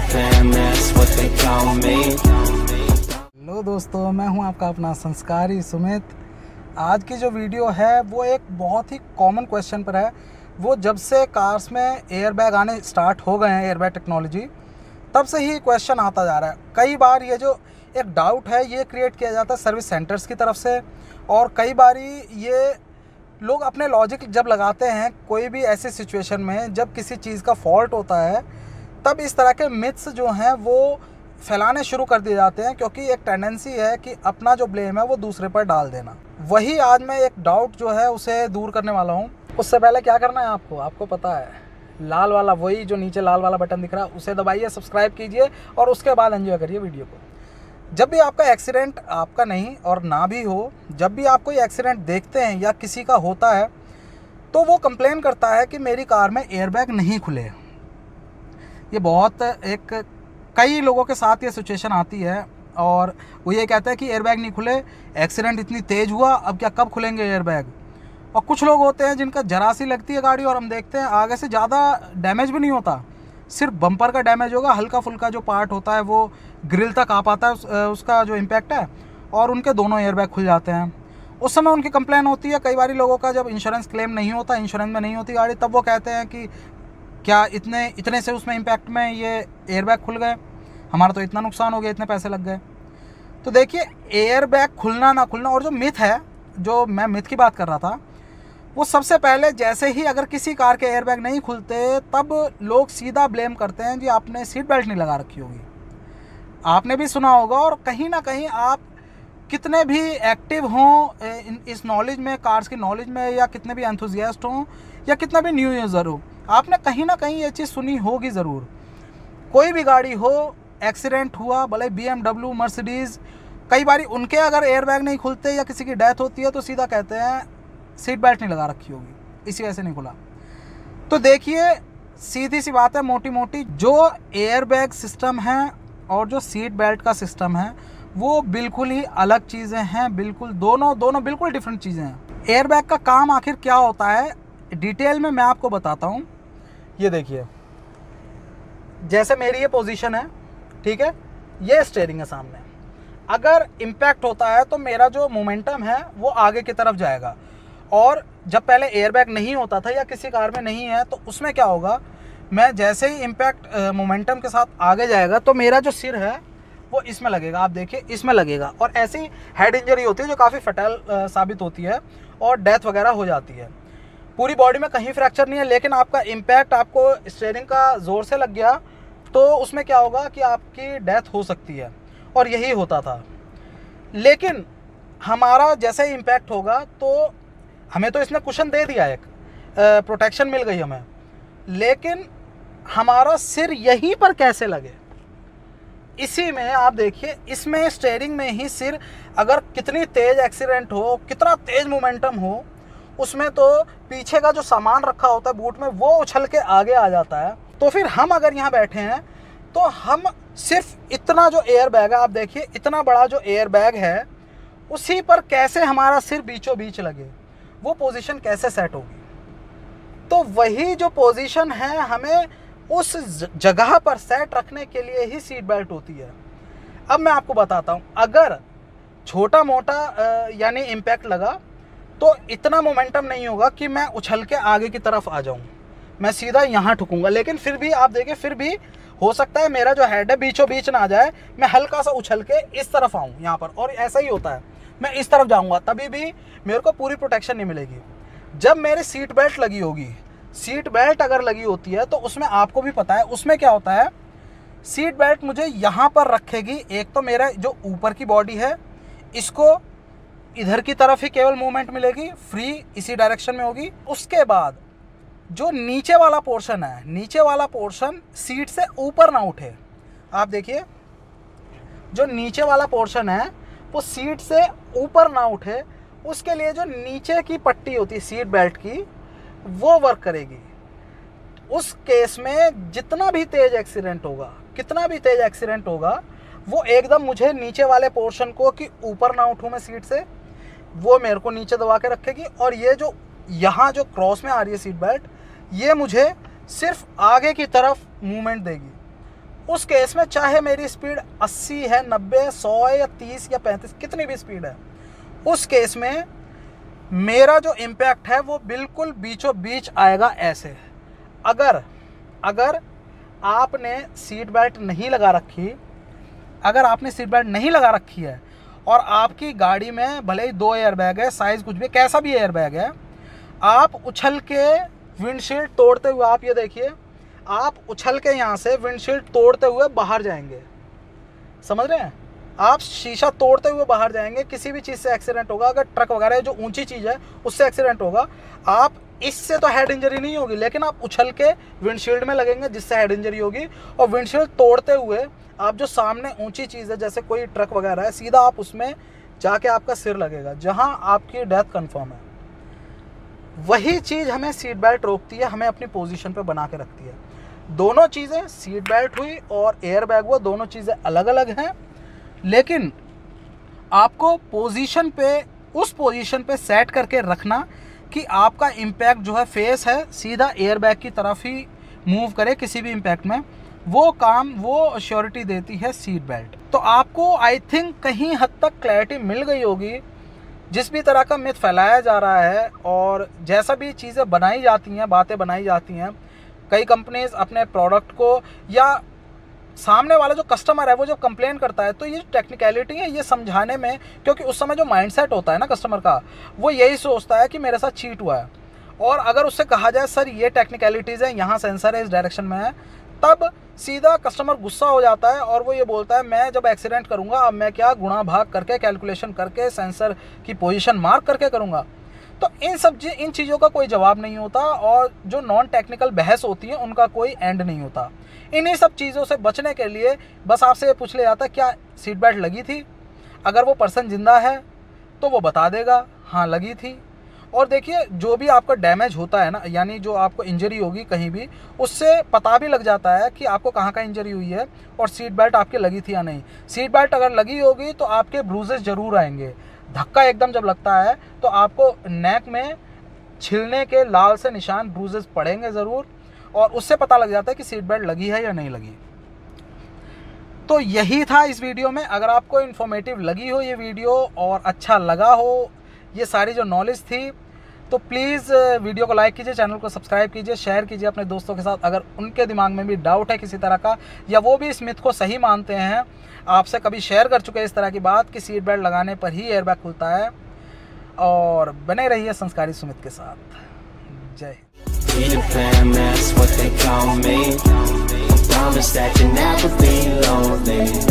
fam, that's what they call me. Hello दोस्तों, मैं हूं आपका अपना संस्कारी सुमित। आज की जो वीडियो है वो एक बहुत ही कॉमन क्वेश्चन पर है। वो जब से कार्स में एयरबैग आने स्टार्ट हो गए हैं, एयरबैग टेक्नोलॉजी, तब से ही क्वेश्चन आता जा रहा है। कई बार ये जो एक डाउट है ये क्रिएट किया जाता है सर्विस सेंटर्स की तरफ से, और कई बारी ये लोग अपने लॉजिक जब लगाते हैं कोई भी ऐसी सिचुएशन में जब किसी चीज़ का फॉल्ट होता है, तब इस तरह के मिथ्स जो हैं वो फैलाने शुरू कर दिए जाते हैं, क्योंकि एक टेंडेंसी है कि अपना जो ब्लेम है वो दूसरे पर डाल देना। वही आज मैं एक डाउट जो है उसे दूर करने वाला हूँ। उससे पहले क्या करना है आपको पता है, लाल वाला, वही जो नीचे लाल वाला बटन दिख रहा है उसे दबाइए, सब्सक्राइब कीजिए और उसके बाद एंजॉय करिए वीडियो को। जब भी आपका एक्सीडेंट, आपका नहीं और ना भी हो, जब भी आप कोई एक्सीडेंट देखते हैं या किसी का होता है तो वो कंप्लेन करता है कि मेरी कार में एयरबैग नहीं खुले। ये बहुत कई लोगों के साथ ये सिचुएशन आती है और वो ये कहते हैं कि एयरबैग नहीं खुले, एक्सीडेंट इतनी तेज़ हुआ, अब क्या कब खुलेंगे एयरबैग। और कुछ लोग होते हैं जिनका जरा सी लगती है गाड़ी और हम देखते हैं आगे से ज़्यादा डैमेज भी नहीं होता, सिर्फ बम्पर का डैमेज होगा, हल्का फुल्का जो पार्ट होता है वो ग्रिल तक आ पाता है उसका जो इम्पैक्ट है, और उनके दोनों एयरबैग खुल जाते हैं। उस समय उनकी कंप्लेन होती है। कई बार लोगों का जब इंश्योरेंस क्लेम नहीं होता, इंश्योरेंस में नहीं होती गाड़ी, तब वो कहते हैं कि क्या इतने से उसमें इम्पैक्ट में ये एयरबैग खुल गए, हमारा तो इतना नुकसान हो गया, इतने पैसे लग गए। तो देखिए, एयरबैग खुलना ना खुलना और जो मिथ है, जो मैं मिथ की बात कर रहा था, वो सबसे पहले जैसे ही अगर किसी कार के एयरबैग नहीं खुलते तब लोग सीधा ब्लेम करते हैं जी आपने सीट बेल्ट नहीं लगा रखी होगी। आपने भी सुना होगा, और कहीं ना कहीं आप कितने भी एक्टिव हों इस नॉलेज में, कार्स की नॉलेज में, या कितने भी एंथुजियास्ट हों या कितना भी न्यू यूज़र हो, आपने कहीं ना कहीं ये चीज़ सुनी होगी ज़रूर। कोई भी गाड़ी हो, एक्सीडेंट हुआ, भले BMW, मर्सिडीज़, कई बार उनके अगर एयरबैग नहीं खुलते या किसी की डेथ होती है तो सीधा कहते हैं सीट बेल्ट नहीं लगा रखी होगी, इसी वजह से नहीं खुला। तो देखिए, सीधी सी बात है, मोटी मोटी जो एयरबैग सिस्टम है और जो सीट बेल्ट का सिस्टम है वो बिल्कुल ही अलग चीज़ें हैं, बिल्कुल दोनों बिल्कुल डिफरेंट चीज़ें हैं। एयरबैग का काम आखिर क्या होता है डिटेल में मैं आपको बताता हूँ। ये देखिए, जैसे मेरी ये पोजीशन है, ठीक है, ये स्टीयरिंग है सामने। अगर इम्पैक्ट होता है तो मेरा जो मोमेंटम है वो आगे की तरफ जाएगा, और जब पहले एयरबैग नहीं होता था या किसी कार में नहीं है तो उसमें क्या होगा, मैं जैसे ही इम्पैक्ट मोमेंटम के साथ आगे जाएगा तो मेरा जो सिर है वो इसमें लगेगा, आप देखिए इसमें लगेगा, और ऐसी हेड इंजरी होती है जो काफ़ी फैटल साबित होती है और डेथ वगैरह हो जाती है। पूरी बॉडी में कहीं फ्रैक्चर नहीं है, लेकिन आपका इम्पैक्ट आपको स्टीयरिंग का ज़ोर से लग गया तो उसमें क्या होगा कि आपकी डेथ हो सकती है, और यही होता था। लेकिन हमारा जैसे ही इम्पैक्ट होगा तो हमें तो इसने कुशन दे दिया, एक प्रोटेक्शन मिल गई हमें, लेकिन हमारा सिर यहीं पर कैसे लगे, इसी में आप देखिए, इसमें स्टीयरिंग में ही सिर, अगर कितनी तेज़ एक्सीडेंट हो, कितना तेज़ मोमेंटम हो, उसमें तो पीछे का जो सामान रखा होता है बूट में वो उछल के आगे आ जाता है। तो फिर हम अगर यहाँ बैठे हैं तो हम सिर्फ इतना जो एयर बैग है, आप देखिए इतना बड़ा जो एयर बैग है, उसी पर कैसे हमारा सिर बीचों बीच लगे, वो पोजीशन कैसे सेट होगी। तो वही जो पोजीशन है, हमें उस जगह पर सेट रखने के लिए ही सीट बेल्ट होती है। अब मैं आपको बताता हूँ, अगर छोटा मोटा यानी इम्पैक्ट लगा तो इतना मोमेंटम नहीं होगा कि मैं उछल के आगे की तरफ आ जाऊँ, मैं सीधा यहाँ ठुकूंगा। लेकिन फिर भी आप देखिए, फिर भी हो सकता है मेरा जो हेड है बीचों बीच ना आ जाए, मैं हल्का सा उछल के इस तरफ आऊँ यहाँ पर, और ऐसा ही होता है, मैं इस तरफ जाऊँगा तभी भी मेरे को पूरी प्रोटेक्शन नहीं मिलेगी। जब मेरी सीट बेल्ट लगी होगी, सीट बेल्ट अगर लगी होती है तो उसमें आपको भी पता है उसमें क्या होता है, सीट बेल्ट मुझे यहाँ पर रखेगी। एक तो मेरा जो ऊपर की बॉडी है, इसको इधर की तरफ ही केवल मूवमेंट मिलेगी, फ्री इसी डायरेक्शन में होगी। उसके बाद जो नीचे वाला पोर्शन है, नीचे वाला पोर्शन सीट से ऊपर ना उठे। आप देखिए, जो नीचे वाला पोर्शन है वो सीट से ऊपर ना उठे, उसके लिए जो नीचे की पट्टी होती है सीट बेल्ट की, वो वर्क करेगी। उस केस में जितना भी तेज एक्सीडेंट होगा, कितना भी तेज एक्सीडेंट होगा, वो एकदम मुझे नीचे वाले पोर्शन को, कि ऊपर ना उठूं मैं सीट से, वो मेरे को नीचे दबा के रखेगी। और ये जो यहाँ जो क्रॉस में आ रही है सीट बेल्ट, ये मुझे सिर्फ आगे की तरफ मूवमेंट देगी। उस केस में चाहे मेरी स्पीड 80 है, 90, 100 है या 30 या 35, कितनी भी स्पीड है, उस केस में मेरा जो इम्पैक्ट है वो बिल्कुल बीचों बीच आएगा ऐसे। अगर आपने सीट बेल्ट नहीं लगा रखी, अगर आपने सीट बेल्ट नहीं लगा रखी है और आपकी गाड़ी में भले ही 2 एयर बैग है, साइज़ कुछ भी, कैसा भी एयर बैग है, आप उछल के विंडशील्ड तोड़ते हुए, आप ये देखिए, आप उछल के यहाँ से विंडशील्ड तोड़ते हुए बाहर जाएंगे, समझ रहे हैं? आप शीशा तोड़ते हुए बाहर जाएंगे, किसी भी चीज़ से एक्सीडेंट होगा। अगर ट्रक वगैरह जो ऊंची चीज़ है उससे एक्सीडेंट होगा, आप इससे तो हेड इंजरी नहीं होगी, लेकिन आप उछल के विंडशील्ड में लगेंगे जिससे हेड इंजरी होगी। और विंडशील्ड तोड़ते हुए आप जो सामने ऊंची चीज़ है जैसे कोई ट्रक वगैरह है, सीधा आप उसमें जाके आपका सिर लगेगा, जहाँ आपकी डेथ कन्फर्म है। वही चीज़ हमें सीट बेल्ट रोकती है, हमें अपनी पोजीशन पे बना के रखती है। दोनों चीज़ें, सीट बेल्ट हुई और एयर बैग हुआ, दोनों चीज़ें अलग अलग हैं, लेकिन आपको पोजीशन पे, उस पोजीशन पे सेट करके रखना कि आपका इम्पैक्ट जो है फेस है सीधा एयर बैग की तरफ ही मूव करे किसी भी इम्पैक्ट में। वो काम, वो अश्योरिटी देती है सीट बेल्ट। तो आपको आई थिंक कहीं हद तक क्लैरिटी मिल गई होगी। जिस भी तरह का मिथ फैलाया जा रहा है और जैसा भी चीज़ें बनाई जाती हैं, बातें बनाई जाती हैं, कई कंपनीज अपने प्रोडक्ट को या सामने वाला जो कस्टमर है वो जब कंप्लेन करता है, तो ये टेक्निकलिटी है ये समझाने में, क्योंकि उस समय जो माइंडसेट होता है ना कस्टमर का, वो यही सोचता है कि मेरे साथ चीट हुआ है। और अगर उससे कहा जाए सर ये टेक्निकलिटीज़ है, यहाँ सेंसर है, इस डायरेक्शन में है, तब सीधा कस्टमर गुस्सा हो जाता है और वो ये बोलता है मैं जब एक्सीडेंट करूँगा अब मैं क्या गुणा भाग करके, कैलकुलेशन करके, सेंसर की पोजीशन मार्क करके करूँगा। तो इन चीज़ों का कोई जवाब नहीं होता और जो नॉन टेक्निकल बहस होती है उनका कोई एंड नहीं होता। इन्हीं सब चीज़ों से बचने के लिए बस आपसे ये पूछ लिया जाता है क्या सीट बेल्ट लगी थी। अगर वो पर्सन जिंदा है तो वो बता देगा हाँ लगी थी। और देखिए जो भी आपका डैमेज होता है ना, यानी जो आपको इंजरी होगी कहीं भी, उससे पता भी लग जाता है कि आपको कहाँ का इंजरी हुई है और सीट बेल्ट आपकी लगी थी या नहीं। सीट बेल्ट अगर लगी होगी तो आपके ब्रूजेस ज़रूर आएंगे। धक्का एकदम जब लगता है तो आपको नेक में छिलने के लाल से निशान, ब्रूजेस पड़ेंगे ज़रूर, और उससे पता लग जाता है कि सीट बेल्ट लगी है या नहीं लगी। तो यही था इस वीडियो में। अगर आपको इन्फॉर्मेटिव लगी हो ये वीडियो और अच्छा लगा हो ये सारी जो नॉलेज थी, तो प्लीज़ वीडियो को लाइक कीजिए, चैनल को सब्सक्राइब कीजिए, शेयर कीजिए अपने दोस्तों के साथ। अगर उनके दिमाग में भी डाउट है किसी तरह का या वो भी इस मिथ को सही मानते हैं, आपसे कभी शेयर कर चुके हैं इस तरह की बात कि सीट बेल्ट लगाने पर ही एयरबैग खुलता है। और बने रहिए संस्कारी सुमित के साथ। जय हिंद।